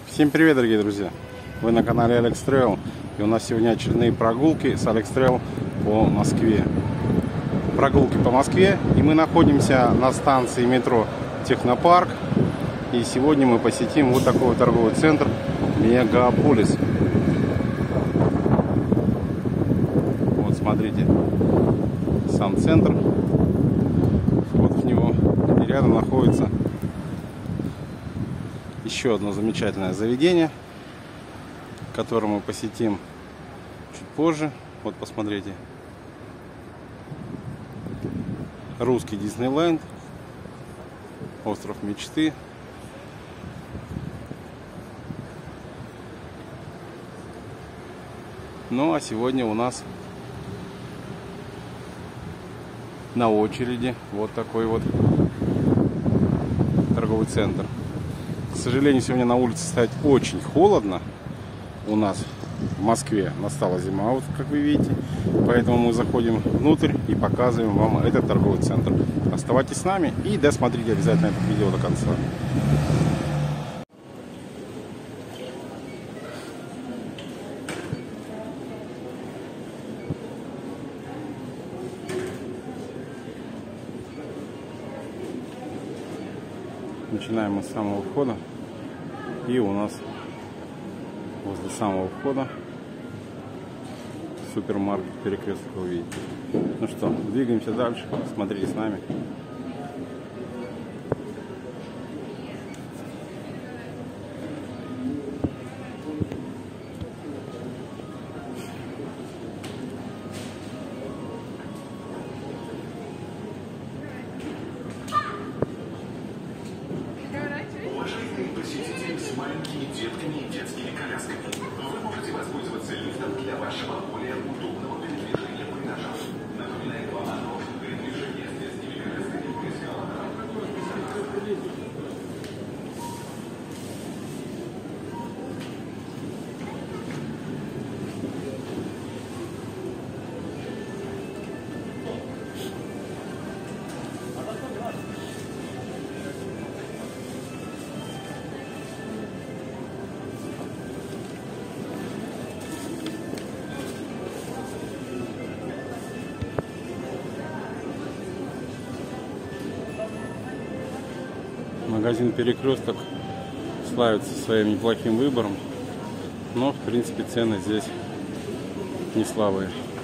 Всем привет, дорогие друзья! Вы на канале Alex Travel, и у нас сегодня очередные прогулки с Alex Travel по Москве. Прогулки по Москве, и мы находимся на станции метро Технопарк. И сегодня мы посетим вот такой вот торговый центр Мегаполис. Вот смотрите, сам центр, вход в него, и рядом находится еще одно замечательное заведение, которое мы посетим чуть позже. Вот посмотрите, русский Диснейленд, остров мечты. Ну а сегодня у нас на очереди вот такой вот торговый центр. К сожалению, сегодня на улице стоять очень холодно. У нас в Москве настала зима, вот как вы видите. Поэтому мы заходим внутрь и показываем вам этот торговый центр. Оставайтесь с нами и досмотрите обязательно это видео до конца. Начинаем мы с самого входа, и у нас возле самого входа супермаркет Перекресток, вы видите. Ну что, двигаемся дальше, смотрите с нами. Маленькими детками и детскими колясками. Вы можете воспользоваться лифтом для вашего более удобного передвижения по этажам. Напоминает вам о том, что передвижение с детскими колясками по эскалаторам. Магазин Перекресток славится своим неплохим выбором, но в принципе цены здесь не слабые.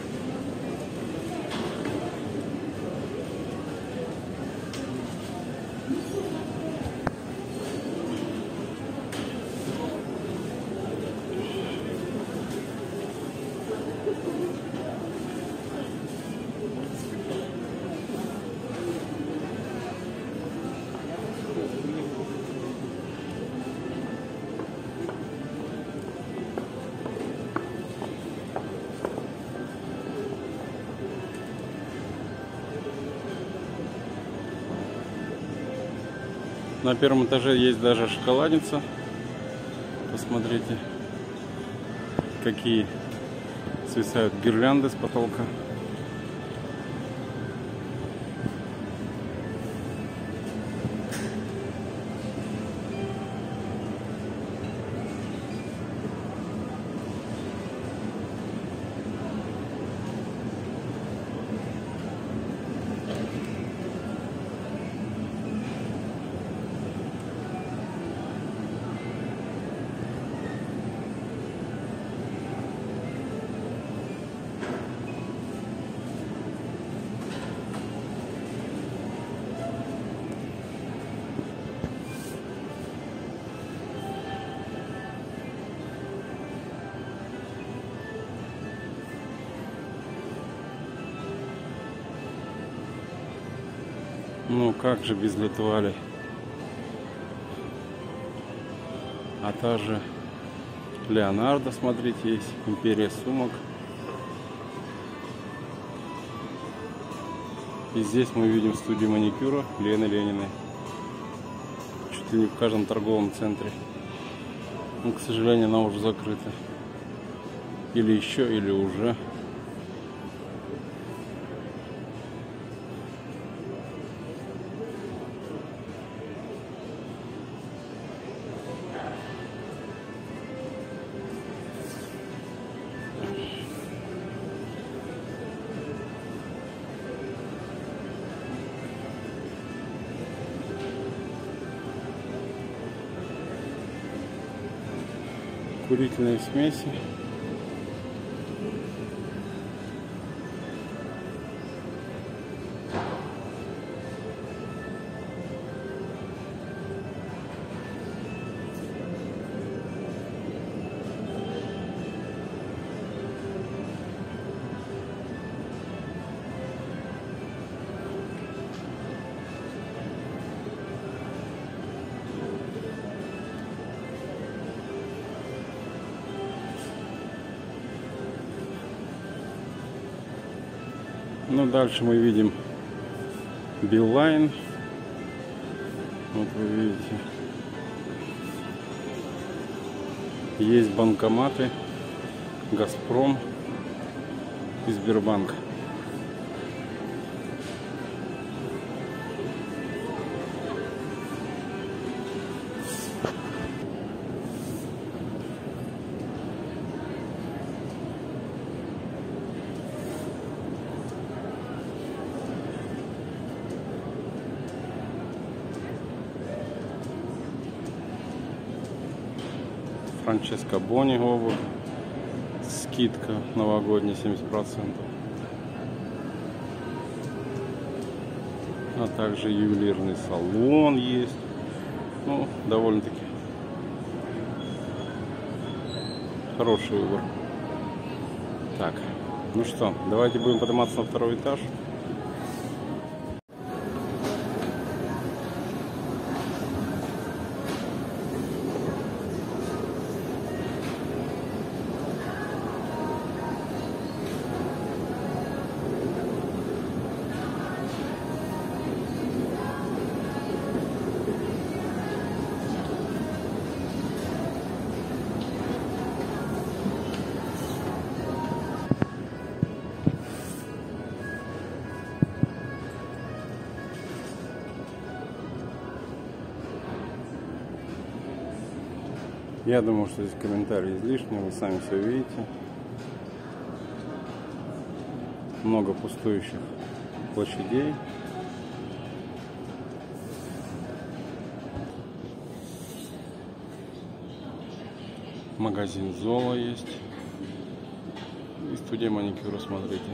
На первом этаже есть даже шоколадница. Посмотрите, какие свисают гирлянды с потолка. Ну как же без Летвали? А та же Леонардо, смотрите, есть империя сумок. И здесь мы видим студию маникюра Лены Лениной. Чуть ли не в каждом торговом центре. Но, к сожалению, она уже закрыта. Или еще, или уже. курительные смеси. Ну, дальше мы видим Билайн. Вот вы видите. Есть банкоматы Газпром и Сбербанк. Франческо Бони обувь. Скидка новогодняя 70%. А также ювелирный салон есть. Ну, довольно-таки хороший выбор. Так, ну что, давайте будем подниматься на второй этаж. Я думаю, что здесь комментарии излишние, вы сами все видите. Много пустующих площадей. Магазин Золо есть. И студия маникюра, смотрите.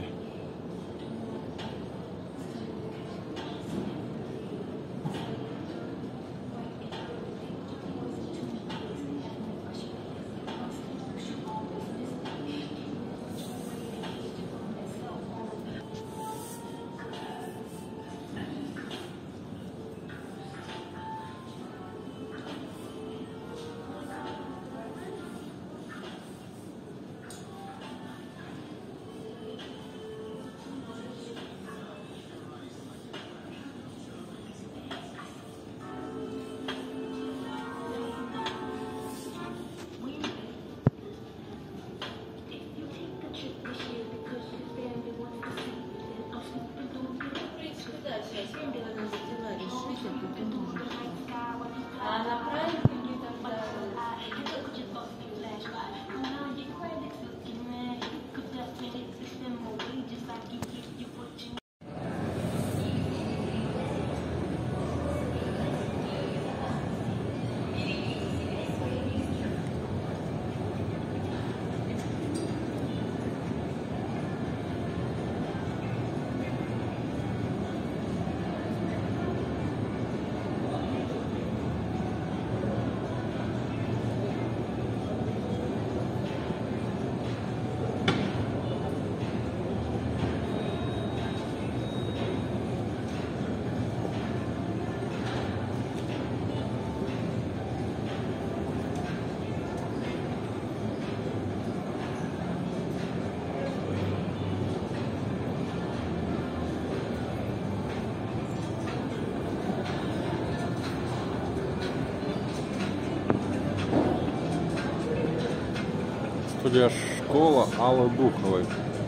Студия школа Аллы Буховой.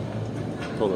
Тодос.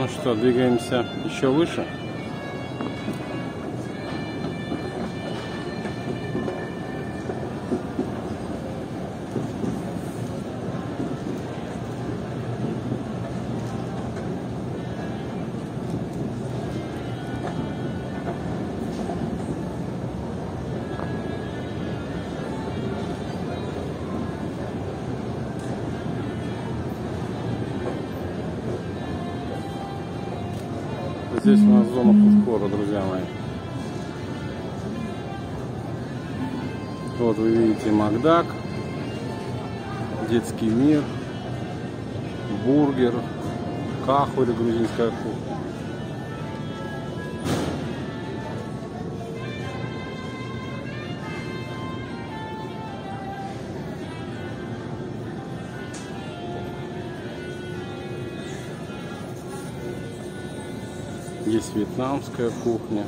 Ну что, двигаемся еще выше. Здесь у нас зона фудкора, друзья мои. Вот вы видите Макдак, детский мир, бургер, кахури, грузинская кухня. Есть вьетнамская кухня.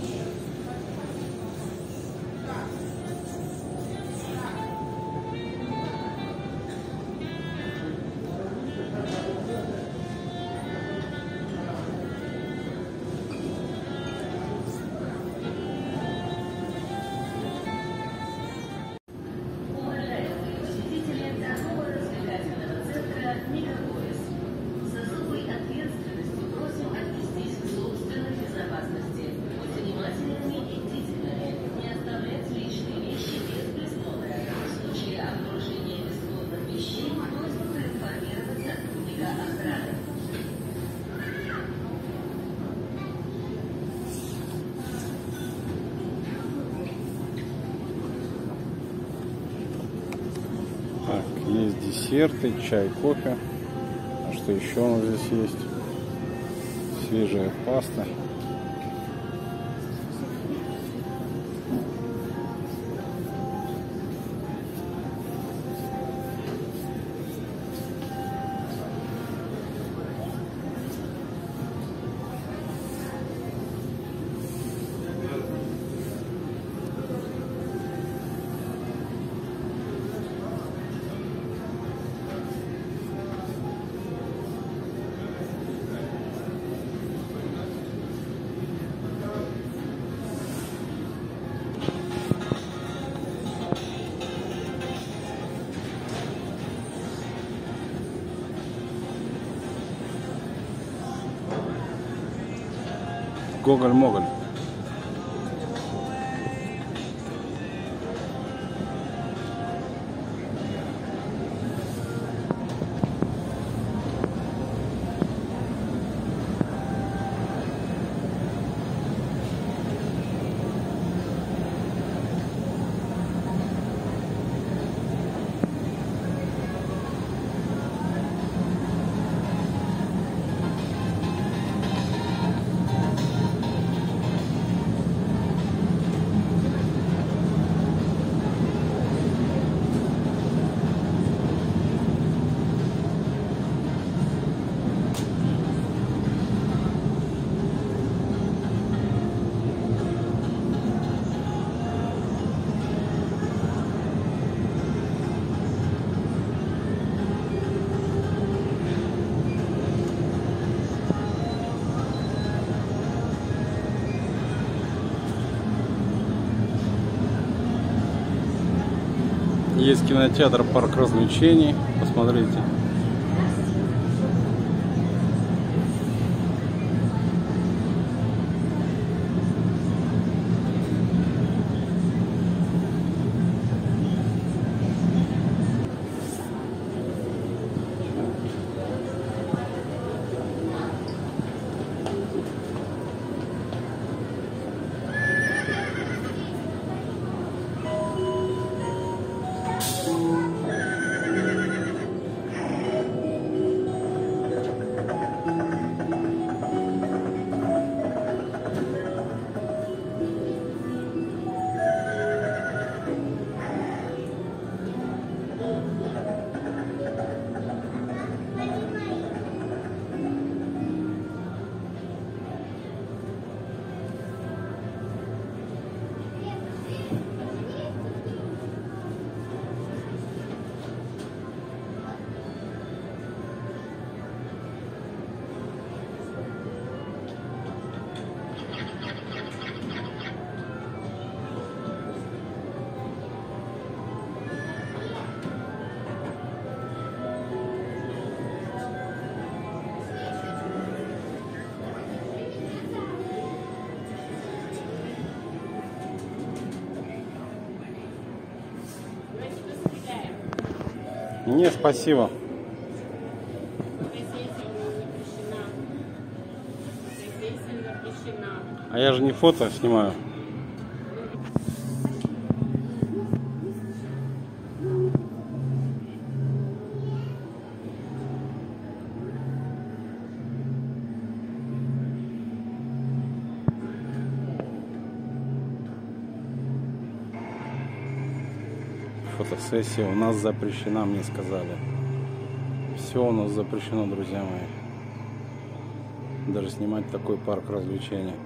Есть десерты, чай, кофе. А что еще у нас здесь есть? Свежая паста. Гоголь-моголь. Есть кинотеатр, парк развлечений. Посмотрите. Не, спасибо. А я же не фото снимаю. Фотосессия у нас запрещена, мне сказали. Все у нас запрещено, друзья мои. Даже снимать такой парк развлечений.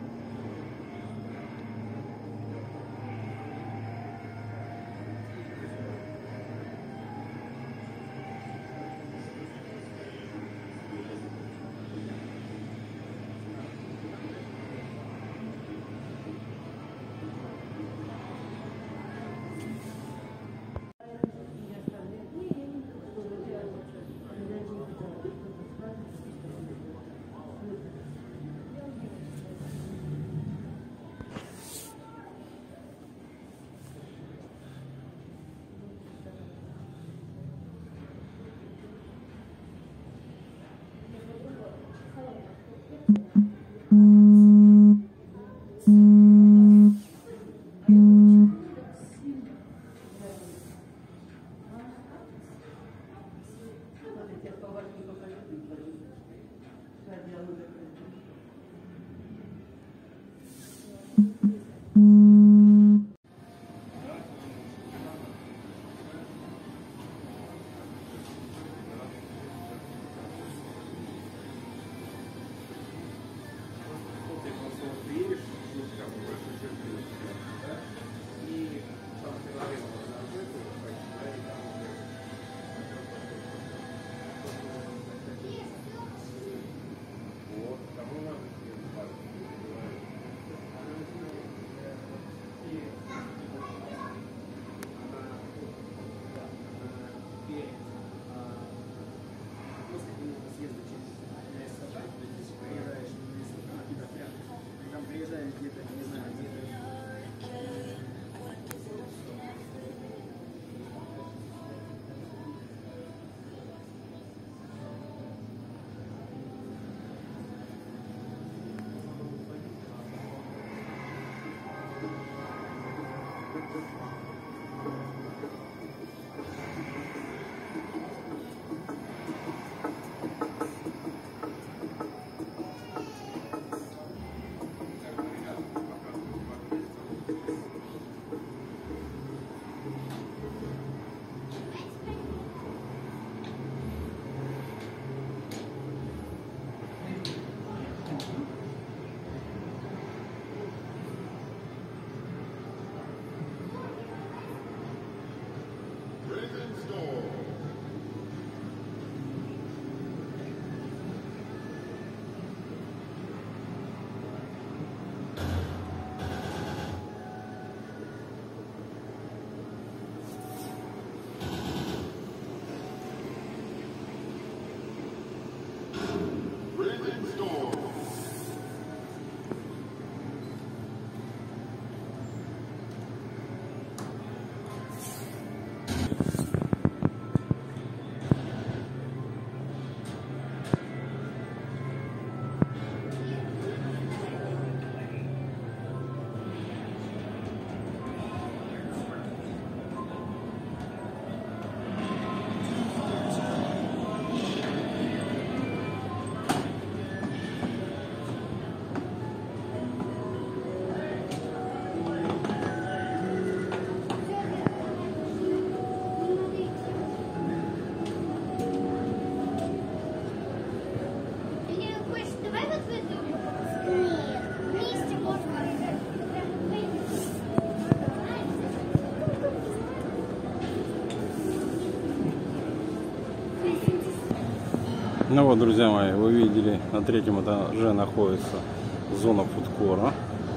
Ну вот, друзья мои, вы видели, на третьем этаже находится зона фудкора,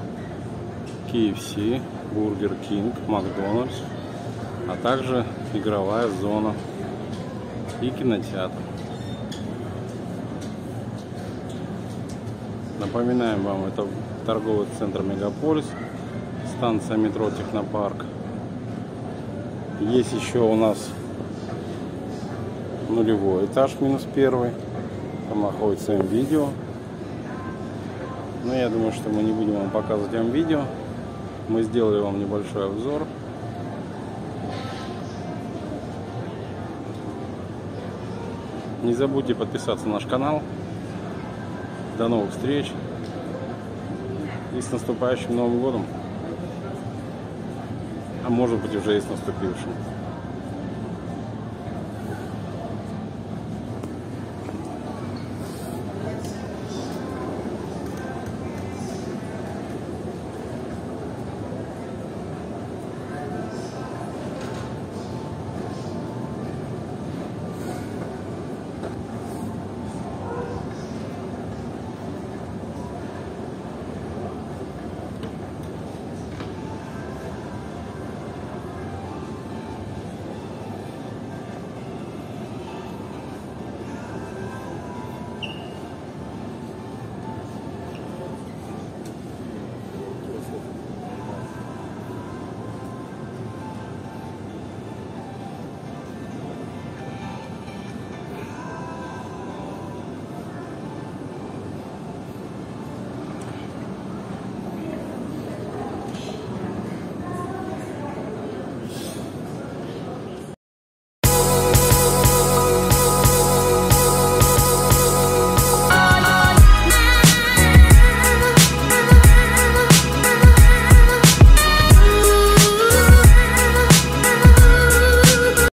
KFC, Burger King, Макдональдс, а также игровая зона и кинотеатр. Напоминаем вам, это торговый центр Мегаполис, станция метро Технопарк. Есть еще у нас нулевой этаж, минус первый. Там находится М-видео. Но я думаю, что мы не будем вам показывать М-видео. Мы сделали вам небольшой обзор. Не забудьте подписаться на наш канал. До новых встреч. И с наступающим Новым годом. А может быть уже и с наступившим.